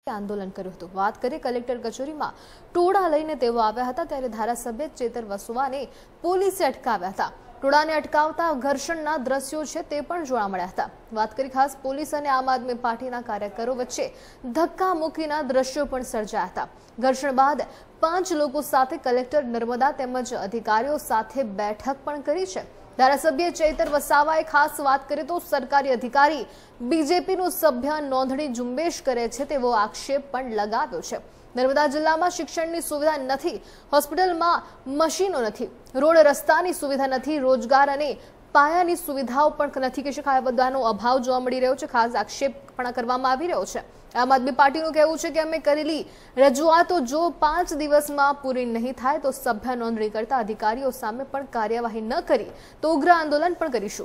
કે આંદોલન કર્યું હતું। વાત કરીએ કલેક્ટર કચેરીમાં ટોળા લઈને તેઓ આવ્યા હતા ત્યારે ધારાસભ્ય ચેતર વસવાને પોલીસે અટકાવ્યા હતા। ટોળાને અટકાવતા ઘર્ષણના દ્રશ્યો છે તે પણ જોવા મળ્યા હતા। વાત કરી ખાસ પોલીસ અને આમ આદમી પાર્ટીના કાર્યકરો વચ્ચે ધક્કામુક્કીના દ્રશ્યો પણ સર્જાયા હતા। ઘર્ષણ બાદ 5 લોકો સાથે કલેક્ટર નર્મદા તેમજ અધિકારીઓ સાથે બેઠક પણ કરી છે। ધારાસભ્ય ચેતર વસાવાએ ખાસ વાત કરીએ તો સરકારી અધિકારી બીજેપીનું સભ્ય નોંધણી ઝુંબેશ કરે છે તેવો આક્ષેપ પણ લગાવ્યો છે। નર્મદા જિલ્લામાં શિક્ષણની સુવિધા નથી, હોસ્પિટલમાં મશીનો નથી, રોડ રસ્તાની સુવિધા નથી, રોજગાર અને પાયાની સુવિધાઓ પણ નથી કે આ બધાનો અભાવ જોવા મળી રહ્યો છે। ખાસ આક્ષેપ પણ કરવામાં આવી રહ્યો છે। આમ આદમી પાર્ટીનું કહેવું છે કે અમે કરેલી રજૂઆતો જો 5 દિવસમાં પૂરી નહીં થાય તો સભ્ય નોંધણી કરતા અધિકારીઓ સામે પણ કાર્યવાહી ન કરી તો ઉગ્ર આંદોલન પણ કરીશું।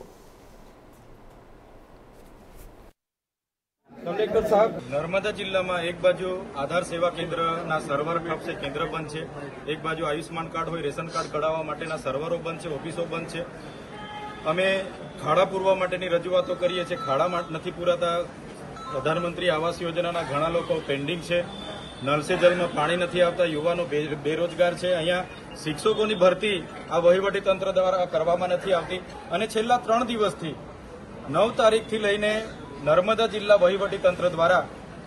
कलेक्टर साहब, नर्मदा जिला में एक बाजू आधार सेवा केन्द्र सर्वर ठप से केन्द्र बंद है, एक बाजू आयुष्मान कार्ड हो रेशन कार्ड कढ़ावा माटेना सर्वरो बंद है, ऑफिसों बंद है। अमे खाड़ा पूरवा माटेनी रजूआतो करीए छे, खाड़ा नहीं पूराता। प्रधानमंत्री आवास योजना घणा लोको पेन्डिंग है, नल से जल में पानी नहीं आता, युवानो बेरोजगार है। अहींया शिक्षकोनी भरती आ वहीवटी तंत्र द्वारा करवामां नथी आवती अने छेल्ला 3 दिवसथी 9 तारीखथी लईने नर्मदा जिला वहीवटी तंत्र द्वारा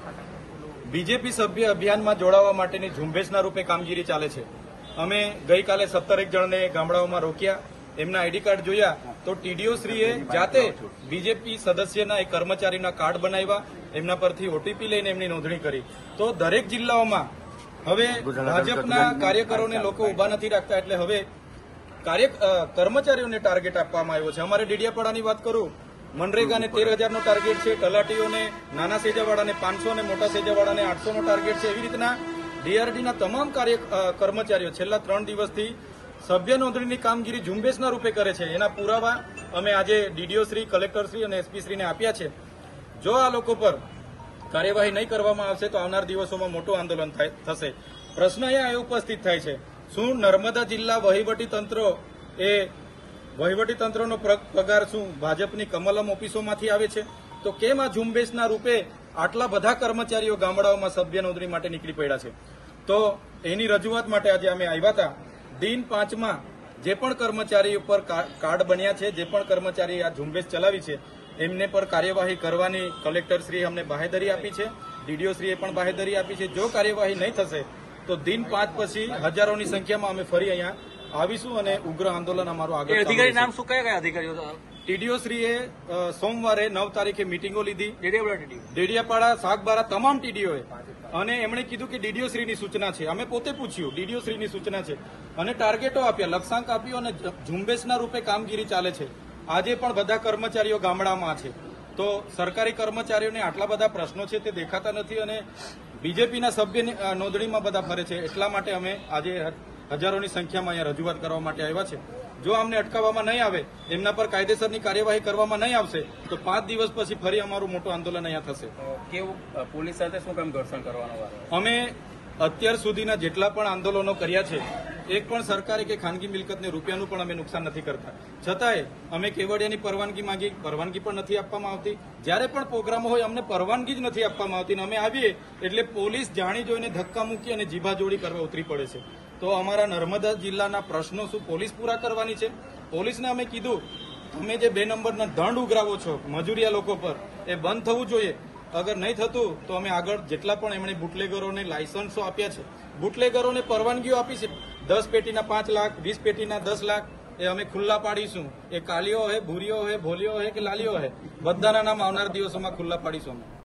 बीजेपी सभ्य अभियान में जोड़वा माटेनी झुंबेशना रूपे कामगीरी चाले छे। अमे गई काले 17 जणने गामडाओमां रोक्या, एमना आईडी कार्ड जोया तो टीडीओ श्रीए जाते बीजेपी सदस्यना एक कर्मचारीना कार्ड बनाव्या, एमना परथी ओटीपी लईने एमनी नोंधणी करी। तो दरेक जिल्लाओमां हवे भाजपना कार्यकरोने लोको उभा नथी राखता एटले हवे कर्मचारीओने टार्गेट आपवामां आव्यो छे। अमारे डेडियापाड़ानी वात करूं, मनरेगा ने 13,000 नो टार्गेट है, तलाटीओ ने नाना सेजावाड़ा ने 500 ने मोटा सेजावाड़ा ने 800 नो टार्गेट है। एवी रीतना डीआरडी ना तमाम कर्मचारीओ छेल्ला 3 दिवसथी सभ्य नोंधणीनी कामगीरी झुंबेशना रूपे करे छे। एना पुरावा अमे आजे डीडीओ श्री, कलेक्टर श्री अने एसपी श्री ने आप्या छे। जो आ लोको पर कार्यवाही नहीं करवामां आवशे तो आवनार दिवसोमां मोटुं आंदोलन थशे। प्रश्न अहींया उपस्थित थाय छे, शुं नर्मदा जिल्ला वहीवटी तंत्रो ए वहीवटी तंत्रनो पगार शू भाजपनी कमलम ऑफिसोमांथी आवे छे? तो केम आ झुंबेशना रूपे आटला बधा कर्मचारीओ गामडाओमां सभ्य नोंधणी माटे निकળી પડ્યા છે? तो एनी रजूआत माटे आज अमे आव्या हता। दिन 5 मां जे पण कर्मचारी पर कार्ड बन्या छे, जे पण कर्मचारी आ झुंबेश चलावी छे एमने पर कार्यवाही करवानी कलेक्टर श्री अमने बाहेधरी आपी छे, डीडीओ श्रीए पण बाहेधरी आपी छे। जो कार्यवाही नहीं थशे तो दिन 5 पछी हजारोनी संख्यामां अमे फरी अहींया आवीशुं अने उग्र आंदोलन अमारुं आगळ अधिकारी नाम शुं कया अधिकारीओ? टीडीओ श्रीए सोमवारे 9 तारीखे मीटिंगो लीधी, डेडियापाड़ा सागबारा तमाम टीडीओए, अने एमणे कीधुं के डीडीओ श्रीनी सूचना छे। अमे पोते पूछ्युं, डीडीओ श्रीनी सूचना छे अने टार्गेटो आप्या, लक्ष्यांक आप्यो अने झुंबेशना रूपे कामगीरी चाले छे। आजे पण बधा कर्मचारीओ गामडामां छे तो सरकारी कर्मचारीओने आटला बधा प्रश्नो छे ते देखाता नथी अने बीजेपीना सभ्य नोंधणीमां बधा फरे छे। एटला माटे अमे आजे हजारोनी संख्यामां अहींया रजूआत करवा माटे आव्या छे। जो अमने अटकाववामां नहीं आवे, एमना पर कायदेसरनी कार्यवाही करवामां नहीं आवशे तो 5 दिवस पछी फरी अमारुं मोटुं आंदोलन अहींया थशे। केवुं पोलीस साथे शुं काम घर्षण करवानो वारो? अमे અત્યાર સુધીના જેટલા પણ આંદોલનો કર્યા છે એક પણ સરકારી કે ખાનગી મિલકતને રૂપિયાનું પણ અમે નુકસાન નથી કરતા, છતાંય અમે કેવડિયાની પરવાનગી માંગી, પરવાનગી પણ નથી આપવામાં આવતી। જ્યારે પણ પ્રોગ્રામો હોય અમને પરવાનગી જ નથી આપવામાં આવતી ને અમે આવીએ એટલે પોલીસ જાણી જોઈને ધક્કા મૂકી અને જીભાજોડી કરવા ઉતરી પડે છે। તો અમારા નર્મદા જિલ્લાના પ્રશ્નો શું પોલીસ પૂરા કરવાની છે? પોલીસને અમે કીધું તમે જે 2 નંબરના દંડ ઉઘરાવો છો મજૂરિયા લોકો પર એ બંધ થવું જોઈએ। अगर नहीं थतुं तो अमे आगळ जेटला पण एमणे बूटलेगरोने लायसन्सो आप्या छे, बूटलेगरोने परवानगीओ आपी छे। 10 पेटीना 5 लाख, 20 पेटीना 10 लाख ए अमे खुल्ला पाडीशुं। ए कालियो है, भूरियो है, भोलियो है के लालियो है, बधाना नाम आवनार दिवसोमां खुल्ला पाडीशुं।